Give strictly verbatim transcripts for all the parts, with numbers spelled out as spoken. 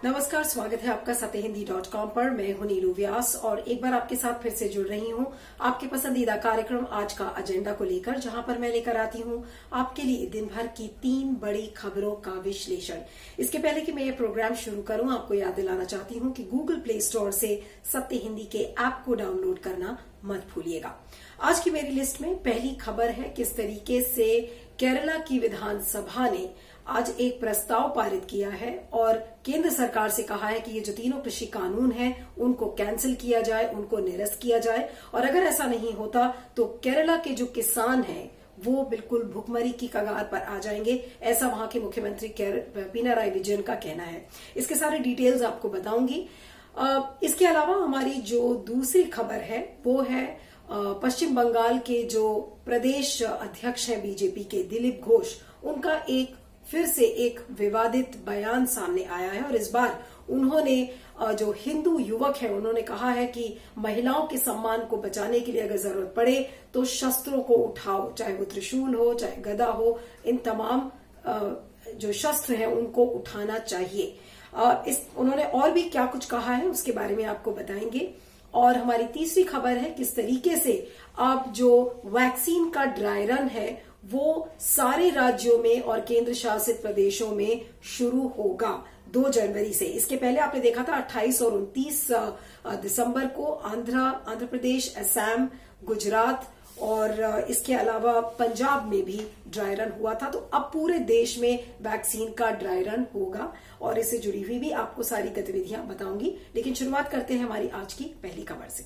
नमस्कार, स्वागत है आपका सत्य हिंदी डॉट कॉम पर। मैं हूं नीलू व्यास और एक बार आपके साथ फिर से जुड़ रही हूं आपके पसंदीदा कार्यक्रम आज का एजेंडा को लेकर, जहां पर मैं लेकर आती हूं आपके लिए दिन भर की तीन बड़ी खबरों का विश्लेषण। इसके पहले कि मैं ये प्रोग्राम शुरू करूं, आपको याद दिलाना चाहती हूं कि गूगल प्ले स्टोर से सत्य हिंदी के ऐप को डाउनलोड करना मत भूलिएगा। आज की मेरी लिस्ट में पहली खबर है किस तरीके से केरला की विधानसभा ने आज एक प्रस्ताव पारित किया है और केंद्र सरकार से कहा है कि ये जो तीनों कृषि कानून हैं उनको कैंसिल किया जाए, उनको निरस्त किया जाए। और अगर ऐसा नहीं होता तो केरला के जो किसान हैं वो बिल्कुल भुखमरी की कगार पर आ जाएंगे, ऐसा वहां के मुख्यमंत्री पिनाराई विजयन का कहना है। इसके सारे डिटेल्स आपको बताऊंगी। इसके अलावा हमारी जो दूसरी खबर है वो है पश्चिम बंगाल के जो प्रदेश अध्यक्ष हैं बीजेपी के, दिलीप घोष, उनका एक फिर से एक विवादित बयान सामने आया है और इस बार उन्होंने जो हिंदू युवक है उन्होंने कहा है कि महिलाओं के सम्मान को बचाने के लिए अगर जरूरत पड़े तो शस्त्रों को उठाओ, चाहे वो त्रिशूल हो चाहे गदा हो, इन तमाम जो शस्त्र हैं उनको उठाना चाहिए। इस उन्होंने और भी क्या कुछ कहा है उसके बारे में आपको बताएंगे। और हमारी तीसरी खबर है किस तरीके से अब जो वैक्सीन का ड्राई रन है वो सारे राज्यों में और केंद्र शासित प्रदेशों में शुरू होगा दो जनवरी से। इसके पहले आपने देखा था अट्ठाईस और उनतीस दिसंबर को आंध्र आंध्र प्रदेश, असम, गुजरात और इसके अलावा पंजाब में भी ड्राई रन हुआ था। तो अब पूरे देश में वैक्सीन का ड्राई रन होगा और इससे जुड़ी हुई भी आपको सारी गतिविधियां बताऊंगी। लेकिन शुरुआत करते हैं हमारी आज की पहली खबर से।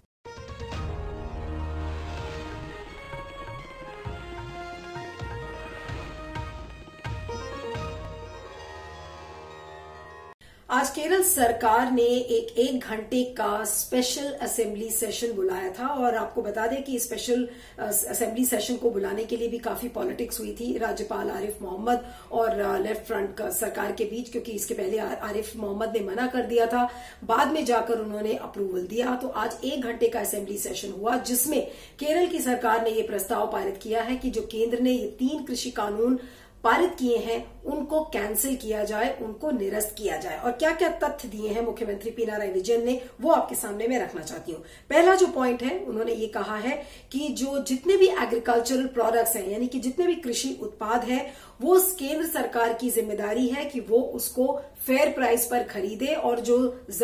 आज केरल सरकार ने एक एक घंटे का स्पेशल असेंबली सेशन बुलाया था और आपको बता दें कि स्पेशल असेंबली सेशन को बुलाने के लिए भी काफी पॉलिटिक्स हुई थी राज्यपाल आरिफ मोहम्मद और लेफ्ट फ्रंट सरकार के बीच, क्योंकि इसके पहले आरिफ मोहम्मद ने मना कर दिया था, बाद में जाकर उन्होंने अप्रूवल दिया। तो आज एक घंटे का असेंबली सेशन हुआ जिसमें केरल की सरकार ने ये प्रस्ताव पारित किया है कि जो केंद्र ने ये तीन कृषि कानून पारित किए हैं उनको कैंसिल किया जाए, उनको निरस्त किया जाए। और क्या क्या तथ्य दिए हैं मुख्यमंत्री पिनाराई विजयन ने वो आपके सामने मैं रखना चाहती हूँ। पहला जो पॉइंट है, उन्होंने ये कहा है कि जो जितने भी एग्रीकल्चरल प्रोडक्ट्स हैं, यानी कि जितने भी कृषि उत्पाद हैं, वो केंद्र सरकार की जिम्मेदारी है कि वो उसको फेयर प्राइस पर खरीदे और जो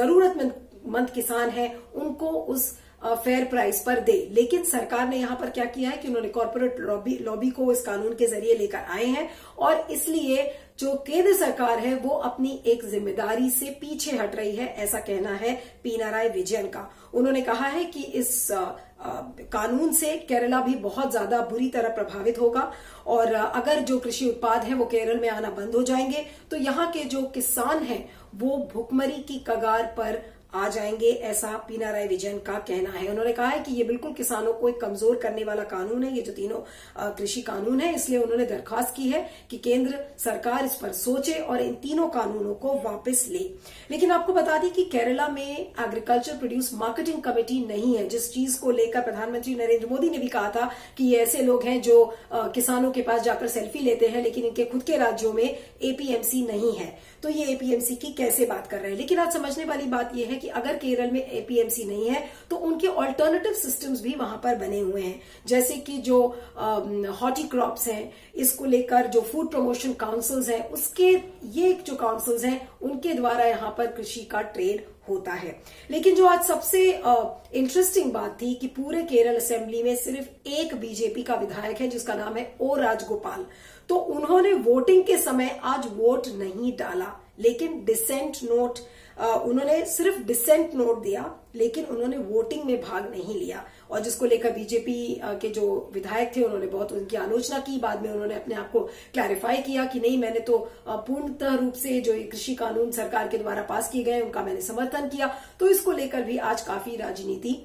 जरूरतमंद किसान है उनको उस फेयर प्राइस पर दे। लेकिन सरकार ने यहां पर क्या किया है कि उन्होंने कॉर्पोरेट लॉबी लॉबी को इस कानून के जरिए लेकर आए हैं और इसलिए जो केंद्र सरकार है वो अपनी एक जिम्मेदारी से पीछे हट रही है, ऐसा कहना है पिनाराई विजयन का। उन्होंने कहा है कि इस आ, आ, कानून से केरला भी बहुत ज्यादा बुरी तरह प्रभावित होगा और अगर जो कृषि उत्पाद है वो केरल में आना बंद हो जाएंगे तो यहाँ के जो किसान हैं वो भुखमरी की कगार पर आ जाएंगे, ऐसा पिनाराई विजयन का कहना है। उन्होंने कहा है कि ये बिल्कुल किसानों को एक कमजोर करने वाला कानून है, ये जो तीनों कृषि कानून है। इसलिए उन्होंने दरखास्त की है कि केंद्र सरकार इस पर सोचे और इन तीनों कानूनों को वापस ले। लेकिन आपको बता दें कि केरला में एग्रीकल्चर प्रोड्यूस मार्केटिंग कमेटी नहीं है, जिस चीज को लेकर प्रधानमंत्री नरेंद्र मोदी ने भी कहा था कि ये ऐसे लोग हैं जो किसानों के पास जाकर सेल्फी लेते हैं, लेकिन इनके खुद के राज्यों में एपीएमसी नहीं है। तो ये एपीएमसी की कैसे बात कर रहे हैं। लेकिन आज समझने वाली बात यह है कि अगर केरल में एपीएमसी नहीं है तो उनके ऑल्टरनेटिव सिस्टम्स भी वहां पर बने हुए हैं, जैसे कि जो हॉर्टी क्रॉप्स हैं, इसको लेकर जो फूड प्रमोशन काउंसिल्स हैं, उसके ये जो काउंसिल्स हैं उनके द्वारा यहां पर कृषि का ट्रेड होता है। लेकिन जो आज सबसे इंटरेस्टिंग बात थी कि पूरे केरल असेंबली में सिर्फ एक बीजेपी का विधायक है जिसका नाम है ओ राजगोपाल। तो उन्होंने वोटिंग के समय आज वोट नहीं डाला, लेकिन डिसेंट नोट उन्होंने सिर्फ डिसेंट नोट दिया, लेकिन उन्होंने वोटिंग में भाग नहीं लिया। और जिसको लेकर बीजेपी के जो विधायक थे उन्होंने बहुत उनकी आलोचना की। बाद में उन्होंने अपने आप को क्लैरिफाई किया कि नहीं, मैंने तो पूर्णतः रूप से जो कृषि कानून सरकार के द्वारा पास किए गए उनका मैंने समर्थन किया। तो इसको लेकर भी आज काफी राजनीति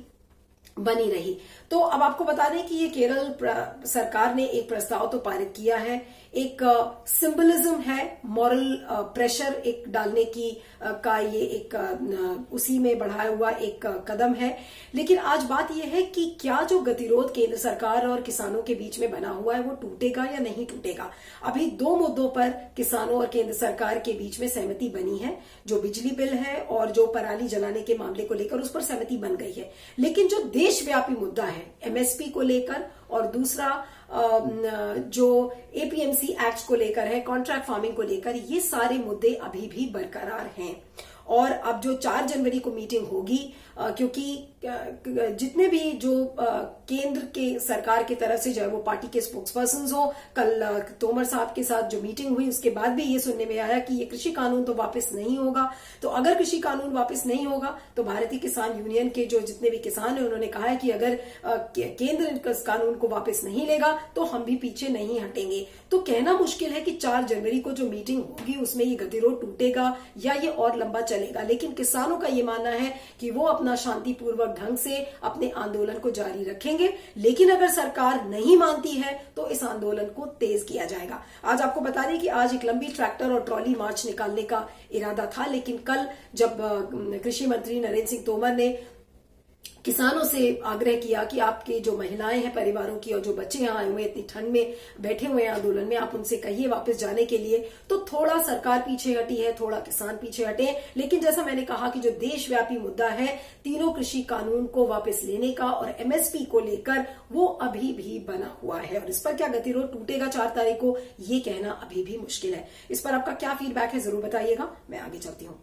बनी रही। तो अब आपको बता दें कि ये केरल सरकार ने एक प्रस्ताव तो पारित किया है, एक सिंबलिज्म है, मॉरल प्रेशर एक डालने की आ, का ये एक आ, उसी में बढ़ाया हुआ एक आ, कदम है। लेकिन आज बात यह है कि क्या जो गतिरोध केंद्र सरकार और किसानों के बीच में बना हुआ है वो टूटेगा या नहीं टूटेगा। अभी दो मुद्दों पर किसानों और केंद्र सरकार के बीच में सहमति बनी है, जो बिजली बिल है और जो पराली जलाने के मामले को लेकर उस पर सहमति बन गई है। लेकिन जो देशव्यापी मुद्दा है एमएसपी को लेकर और दूसरा जो एपीएमसी एक्ट को लेकर है, कॉन्ट्रैक्ट फार्मिंग को लेकर, ये सारे मुद्दे अभी भी बरकरार हैं। और अब जो चार जनवरी को मीटिंग होगी, क्योंकि जितने भी जो केंद्र के सरकार की तरफ से, चाहे वो पार्टी के स्पोक्स पर्सन हो, कल तोमर साहब के साथ जो मीटिंग हुई उसके बाद भी ये सुनने में आया कि ये कृषि कानून तो वापस नहीं होगा। तो अगर कृषि कानून वापस नहीं होगा तो भारतीय किसान यूनियन के जो जितने भी किसान हैं उन्होंने कहा है कि अगर केंद्र इस कानून को वापस नहीं लेगा तो हम भी पीछे नहीं हटेंगे। तो कहना मुश्किल है कि चार जनवरी को जो मीटिंग होगी उसमें ये गतिरोध टूटेगा या ये और लंबा चलेगा। लेकिन किसानों का ये मानना है कि वो अपना शांतिपूर्वक ढंग से अपने आंदोलन को जारी रखेंगे। लेकिन अगर सरकार नहीं मानती है तो इस आंदोलन को तेज किया जाएगा। आज आपको बता दें कि आज एक लंबी ट्रैक्टर और ट्रॉली मार्च निकालने का इरादा था, लेकिन कल जब कृषि मंत्री नरेंद्र सिंह तोमर ने किसानों से आग्रह किया कि आपके जो महिलाएं हैं परिवारों की और जो बच्चे यहाँ आए हुए इतनी ठंड में बैठे हुए हैं आंदोलन में, आप उनसे कहिए वापस जाने के लिए, तो थोड़ा सरकार पीछे हटी है, थोड़ा किसान पीछे हटे। लेकिन जैसा मैंने कहा कि जो देशव्यापी मुद्दा है तीनों कृषि कानून को वापस लेने का और एमएसपी को लेकर, वो अभी भी बना हुआ है। और इस पर क्या गतिरोध टूटेगा चार तारीख को, ये कहना अभी भी मुश्किल है। इस पर आपका क्या फीडबैक है जरूर बताइएगा। मैं आगे चलती हूँ।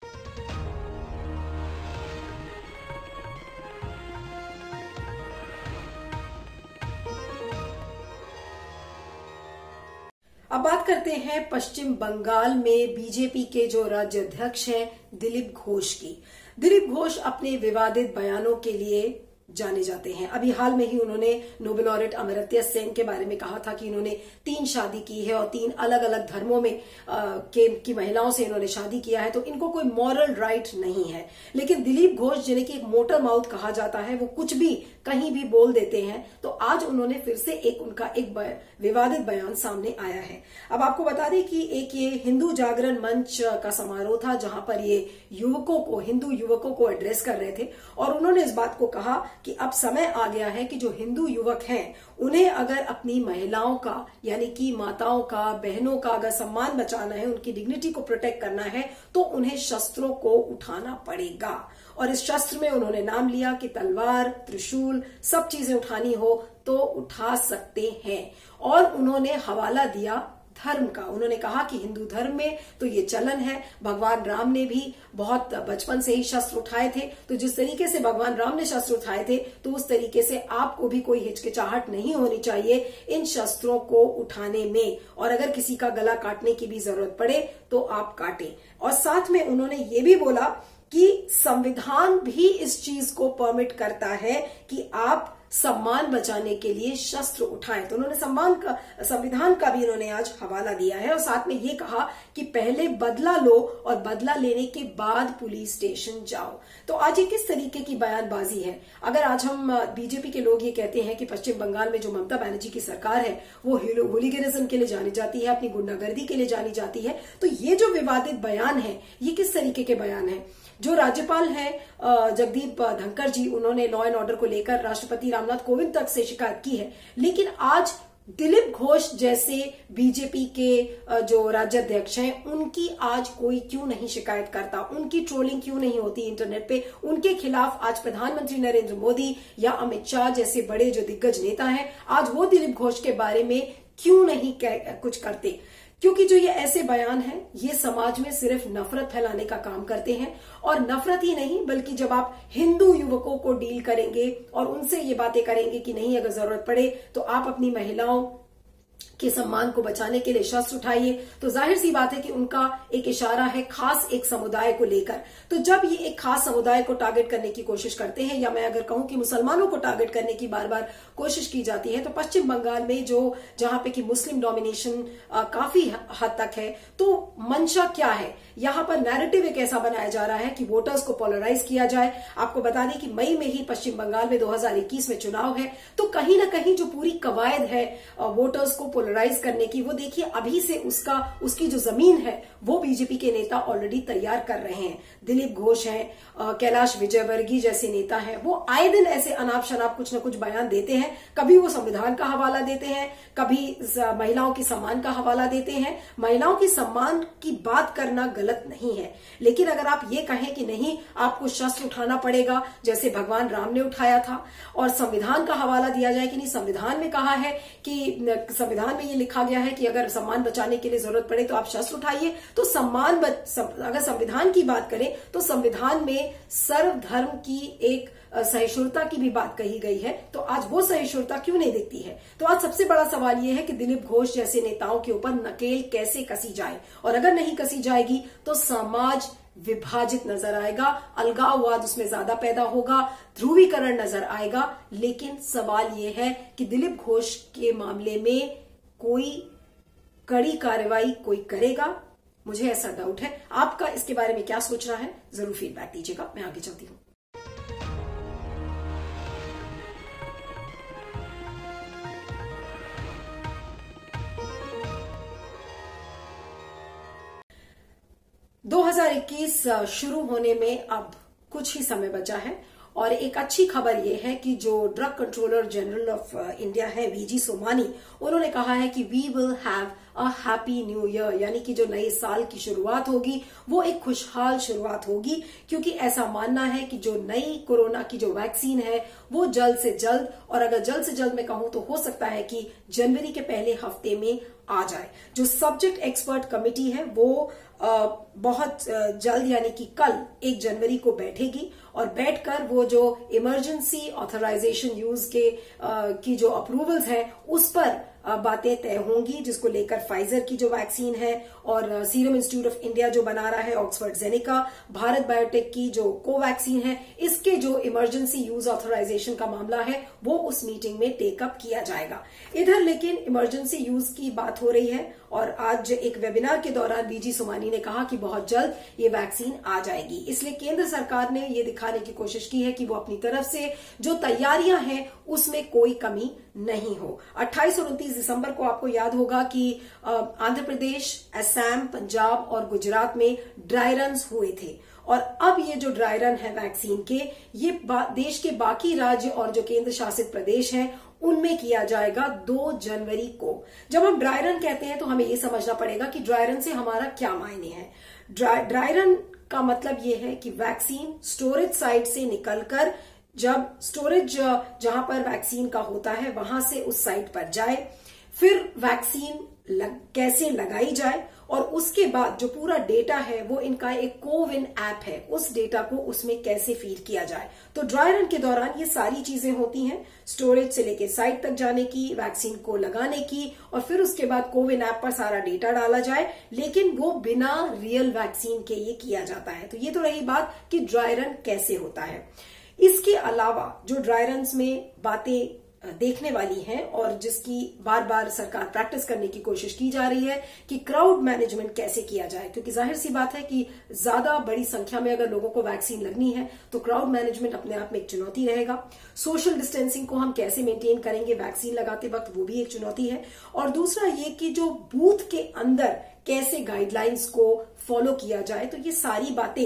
अब बात करते हैं पश्चिम बंगाल में बीजेपी के जो राज्य अध्यक्ष हैं दिलीप घोष की। दिलीप घोष अपने विवादित बयानों के लिए जाने जाते हैं। अभी हाल में ही उन्होंने नोबेल लॉरेट अमर्त्य सेन के बारे में कहा था कि इन्होंने तीन शादी की है और तीन अलग अलग धर्मों में आ, के की महिलाओं से इन्होंने शादी किया है, तो इनको कोई मॉरल राइट नहीं है। लेकिन दिलीप घोष जिन्हें कि एक मोटर माउथ कहा जाता है, वो कुछ भी कहीं भी बोल देते हैं। तो आज उन्होंने फिर से एक उनका एक विवादित बयान सामने आया है। अब आपको बता दें कि एक ये हिंदू जागरण मंच का समारोह था जहां पर ये युवकों को, हिंदू युवकों को एड्रेस कर रहे थे और उन्होंने इस बात को कहा कि अब समय आ गया है कि जो हिंदू युवक हैं उन्हें अगर अपनी महिलाओं का, यानी कि माताओं का, बहनों का अगर सम्मान बचाना है, उनकी डिग्निटी को प्रोटेक्ट करना है, तो उन्हें शस्त्रों को उठाना पड़ेगा। और इस शस्त्र में उन्होंने नाम लिया कि तलवार, त्रिशूल, सब चीजें उठानी हो तो उठा सकते हैं। और उन्होंने हवाला दिया धर्म का। उन्होंने कहा कि हिंदू धर्म में तो ये चलन है, भगवान राम ने भी बहुत बचपन से ही शस्त्र उठाए थे, तो जिस तरीके से भगवान राम ने शस्त्र उठाए थे तो उस तरीके से आपको भी कोई हिचकिचाहट नहीं होनी चाहिए इन शस्त्रों को उठाने में। और अगर किसी का गला काटने की भी जरूरत पड़े तो आप काटें। और साथ में उन्होंने ये भी बोला कि संविधान भी इस चीज को परमिट करता है कि आप सम्मान बचाने के लिए शस्त्र उठाएं। तो उन्होंने सम्मान का, संविधान का भी उन्होंने आज हवाला दिया है और साथ में ये कहा कि पहले बदला लो और बदला लेने के बाद पुलिस स्टेशन जाओ। तो आज ये किस तरीके की बयानबाजी है। अगर आज हम बीजेपी के लोग ये कहते हैं कि पश्चिम बंगाल में जो ममता बनर्जी की सरकार है वो होलीगनिज्म के लिए जानी जाती है, अपनी गुंडागर्दी के लिए जानी जाती है, तो ये जो विवादित बयान है ये किस तरीके के बयान है। जो राज्यपाल हैं जगदीप धनखड़ जी, उन्होंने लॉ एंड ऑर्डर को लेकर राष्ट्रपति रामनाथ कोविंद तक से शिकायत की है, लेकिन आज दिलीप घोष जैसे बीजेपी के जो राज्याध्यक्ष हैं उनकी आज कोई क्यों नहीं शिकायत करता, उनकी ट्रोलिंग क्यों नहीं होती इंटरनेट पे। उनके खिलाफ आज प्रधानमंत्री नरेंद्र मोदी या अमित शाह जैसे बड़े जो दिग्गज नेता हैं, आज वो दिलीप घोष के बारे में क्यों नहीं कुछ करते। क्योंकि जो ये ऐसे बयान हैं ये समाज में सिर्फ नफरत फैलाने का काम करते हैं। और नफरत ही नहीं बल्कि जब आप हिंदू युवकों को डील करेंगे और उनसे ये बातें करेंगे कि नहीं अगर जरूरत पड़े तो आप अपनी महिलाओं के सम्मान को बचाने के लिए शस्त्र उठाइए, तो जाहिर सी बात है कि उनका एक इशारा है खास एक समुदाय को लेकर। तो जब ये एक खास समुदाय को टारगेट करने की कोशिश करते हैं, या मैं अगर कहूं कि मुसलमानों को टारगेट करने की बार बार कोशिश की जाती है, तो पश्चिम बंगाल में जो जहां पे कि मुस्लिम डोमिनेशन काफी हद तक है, तो मंशा क्या है, यहां पर नैरेटिव एक ऐसा बनाया जा रहा है कि वोटर्स को पोलराइज किया जाए। आपको बता दें कि मई में ही पश्चिम बंगाल में दो हजार इक्कीस में चुनाव है, तो कहीं ना कहीं जो पूरी कवायद है वोटर्स को पोलराइज करने की, वो देखिए अभी से उसका उसकी जो जमीन है वो बीजेपी के नेता ऑलरेडी तैयार कर रहे हैं। दिलीप घोष हैं, कैलाश विजयवर्गीय जैसे नेता हैं, वो आए दिन ऐसे अनाप शनाप कुछ न कुछ बयान देते हैं। कभी वो संविधान का हवाला देते हैं, कभी महिलाओं के सम्मान का हवाला देते हैं। महिलाओं की सम्मान की बात करना गलत नहीं है, लेकिन अगर आप ये कहें कि नहीं आपको शस्त्र उठाना पड़ेगा जैसे भगवान राम ने उठाया था, और संविधान का हवाला दिया जाए कि नहीं संविधान में कहा है कि संविधान में ये लिखा गया है कि अगर सम्मान बचाने के लिए जरूरत पड़े तो आप शस्त्र उठाइए, तो सम्मान बच, सम, अगर संविधान की बात करें तो संविधान में सर्वधर्म की एक सहिष्णुता की भी बात कही गई है। तो आज वो सहिष्णुता क्यों नहीं दिखती है? तो आज सबसे बड़ा सवाल ये है कि दिलीप घोष जैसे नेताओं के ऊपर नकेल कैसे कसी जाए, और अगर नहीं कसी जाएगी तो समाज विभाजित नजर आएगा, अलगाववाद उसमें ज्यादा पैदा होगा, ध्रुवीकरण नजर आएगा। लेकिन सवाल यह है कि दिलीप घोष के मामले में कोई कड़ी कार्रवाई कोई करेगा? मुझे ऐसा डाउट है। आपका इसके बारे में क्या सोचना है, जरूर फीडबैक दीजिएगा। मैं आगे चलती हूं। दो हज़ार इक्कीस शुरू होने में अब कुछ ही समय बचा है, और एक अच्छी खबर यह है कि जो drug controller general of India है वीजी सोमानी, उन्होंने कहा है कि we will have a happy new year, यानी कि जो नए साल की शुरुआत होगी वो एक खुशहाल शुरुआत होगी, क्योंकि ऐसा मानना है कि जो नई कोरोना की जो वैक्सीन है वो जल्द से जल्द, और अगर जल्द से जल्द मैं कहूं तो हो सकता है कि जनवरी के पहले हफ्ते में आ जाए। जो सब्जेक्ट एक्सपर्ट कमेटी है वो आ, बहुत जल्द यानी कि कल एक जनवरी को बैठेगी, और बैठकर वो जो इमरजेंसी ऑथराइजेशन यूज के आ, की जो अप्रूवल्स हैं उस पर बातें तय होंगी, जिसको लेकर फाइजर की जो वैक्सीन है और सीरम इंस्टीट्यूट ऑफ इंडिया जो बना रहा है ऑक्सफर्ड जेनेका, भारत बायोटेक की जो कोवैक्सीन है, इसके जो इमरजेंसी यूज ऑथराइजेशन का मामला है वो उस मीटिंग में टेकअप किया जाएगा। इधर लेकिन इमरजेंसी यूज की बात हो रही है, और आज एक वेबिनार के दौरान वीजी सोमानी ने कहा कि बहुत जल्द ये वैक्सीन आ जाएगी। इसलिए केंद्र सरकार ने ये दिखाने की कोशिश की है कि वो अपनी तरफ से जो तैयारियां हैं उसमें कोई कमी नहीं हो। अट्ठाईस और उनतीस दिसंबर को आपको याद होगा कि आंध्र प्रदेश, असम, पंजाब और गुजरात में ड्राई रन हुए थे, और अब ये जो ड्राई रन है वैक्सीन के, ये देश के बाकी राज्य और जो केंद्र शासित प्रदेश हैं उनमें किया जाएगा दो जनवरी को। जब हम ड्राई रन कहते हैं तो हमें ये समझना पड़ेगा कि ड्राई रन से हमारा क्या मायने है। ड्राई ड्राई रन का मतलब ये है कि वैक्सीन स्टोरेज साइट से निकलकर जब स्टोरेज जहां पर वैक्सीन का होता है वहां से उस साइट पर जाए, फिर वैक्सीन लग, कैसे लगाई जाए, और उसके बाद जो पूरा डेटा है वो इनका एक कोविन ऐप है, उस डेटा को उसमें कैसे फीड किया जाए। तो ड्राई रन के दौरान ये सारी चीजें होती हैं, स्टोरेज से लेके साइट तक जाने की, वैक्सीन को लगाने की, और फिर उसके बाद कोविन ऐप पर सारा डेटा डाला जाए, लेकिन वो बिना रियल वैक्सीन के ये किया जाता है। तो ये तो रही बात कि ड्राई रन कैसे होता है। इसके अलावा जो ड्राई रन में बातें देखने वाली हैं और जिसकी बार बार सरकार प्रैक्टिस करने की कोशिश की जा रही है कि क्राउड मैनेजमेंट कैसे किया जाए, क्योंकि जाहिर सी बात है कि ज्यादा बड़ी संख्या में अगर लोगों को वैक्सीन लगनी है तो क्राउड मैनेजमेंट अपने आप में एक चुनौती रहेगा। सोशल डिस्टेंसिंग को हम कैसे मेंटेन करेंगे वैक्सीन लगाते वक्त, वो भी एक चुनौती है। और दूसरा ये कि जो बूथ के अंदर कैसे गाइडलाइंस को फॉलो किया जाए, तो ये सारी बातें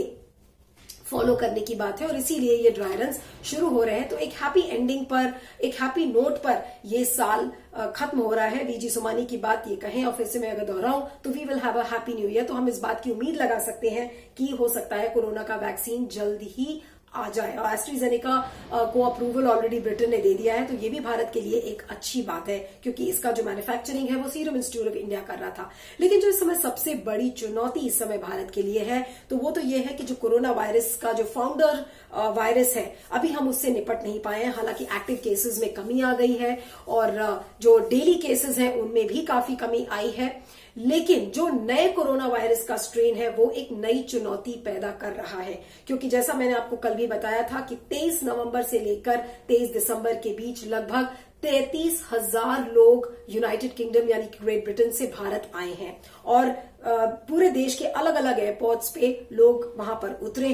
फॉलो करने की बात है, और इसीलिए ये ड्राई रन शुरू हो रहे हैं। तो एक हैप्पी एंडिंग पर, एक हैप्पी नोट पर ये साल खत्म हो रहा है। वीजी सोमानी की बात ये कहें और फिर से मैं अगर दोहराऊं तो we will have a happy new year. तो हम इस बात की उम्मीद लगा सकते हैं कि हो सकता है कोरोना का वैक्सीन जल्द ही आ जाए, और एस्ट्राजेनेका को अप्रूवल ऑलरेडी ब्रिटेन ने दे दिया है, तो ये भी भारत के लिए एक अच्छी बात है, क्योंकि इसका जो मैन्युफैक्चरिंग है वो सीरम इंस्टीट्यूट ऑफ इंडिया कर रहा था। लेकिन जो इस समय सबसे बड़ी चुनौती इस समय भारत के लिए है तो वो तो ये है कि जो कोरोना वायरस का जो फाउंडर वायरस है, अभी हम उससे निपट नहीं पाए हैं। हालांकि एक्टिव केसेस में कमी आ गई है और जो डेली केसेस हैं उनमें भी काफी कमी आई है, लेकिन जो नए कोरोना वायरस का स्ट्रेन है वो एक नई चुनौती पैदा कर रहा है, क्योंकि जैसा मैंने आपको कल भी बताया था कि तेईस नवंबर से लेकर तेईस दिसंबर के बीच लगभग तैंतीस हजार लोग यूनाइटेड किंगडम यानी कि ग्रेट ब्रिटेन से भारत आए हैं, और पूरे देश के अलग अलग एयरपोर्ट्स पे लोग वहां पर उतरे हैं।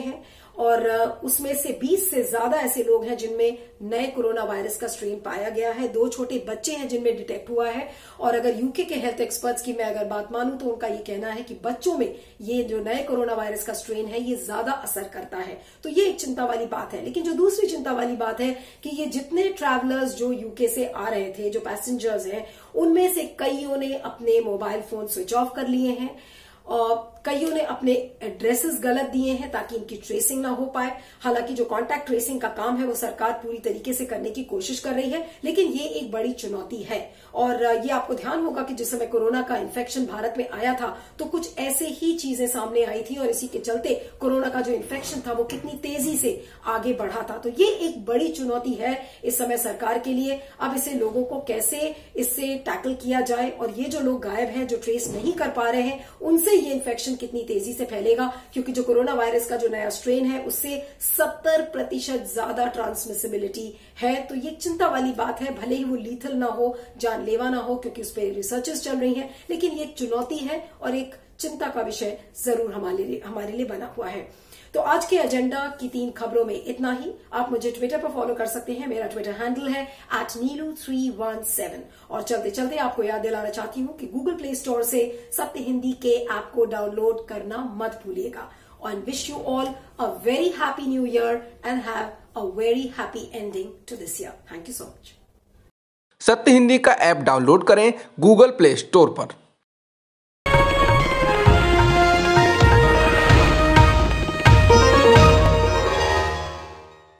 और उसमें से बीस से ज्यादा ऐसे लोग हैं जिनमें नए कोरोना वायरस का स्ट्रेन पाया गया है। दो छोटे बच्चे हैं जिनमें डिटेक्ट हुआ है। और अगर यूके के हेल्थ एक्सपर्ट्स की मैं अगर बात मानूं तो उनका ये कहना है कि बच्चों में ये जो नए कोरोना वायरस का स्ट्रेन है ये ज्यादा असर करता है। तो ये एक चिंता वाली बात है। लेकिन जो दूसरी चिंता वाली बात है कि ये जितने ट्रैवलर्स जो यूके से आ रहे थे, जो पैसेंजर्स हैं, उनमें से कईयों ने अपने मोबाइल फोन स्विच ऑफ कर लिए हैं और कईयों ने अपने एड्रेसेस गलत दिए हैं ताकि इनकी ट्रेसिंग ना हो पाए। हालांकि जो कॉन्टैक्ट ट्रेसिंग का काम है वो सरकार पूरी तरीके से करने की कोशिश कर रही है, लेकिन ये एक बड़ी चुनौती है। और ये आपको ध्यान होगा कि जिस समय कोरोना का इन्फेक्शन भारत में आया था तो कुछ ऐसे ही चीजें सामने आई थी और इसी के चलते कोरोना का जो इन्फेक्शन था वो कितनी तेजी से आगे बढ़ा था। तो ये एक बड़ी चुनौती है इस समय सरकार के लिए। अब इसे लोगों को कैसे इससे टैकल किया जाए और ये जो लोग गायब हैं, जो ट्रेस नहीं कर पा रहे हैं, उनसे ये इन्फेक्शन कितनी तेजी से फैलेगा, क्योंकि जो कोरोना वायरस का जो नया स्ट्रेन है उससे सत्तर प्रतिशत ज्यादा ट्रांसमिसिबिलिटी है। तो ये चिंता वाली बात है। भले ही वो लीथल ना हो, जानलेवा ना हो, क्योंकि उस पर रिसर्चेस चल रही हैं, लेकिन ये एक चुनौती है और एक चिंता का विषय जरूर हमारे लिए हमारे लिए बना हुआ है। तो आज के एजेंडा की तीन खबरों में इतना ही। आप मुझे ट्विटर पर फॉलो कर सकते हैं। मेरा ट्विटर हैंडल है at Neelu three one seven. और चलते चलते आपको याद दिलाना चाहती हूं कि गूगल प्ले स्टोर से सत्य हिंदी के ऐप को डाउनलोड करना मत भूलिएगा। And wish you all a very happy new year and have a very happy ending to this year. Thank you so much. Satya Hindi का ऐप डाउनलोड करें गूगल प्ले स्टोर पर।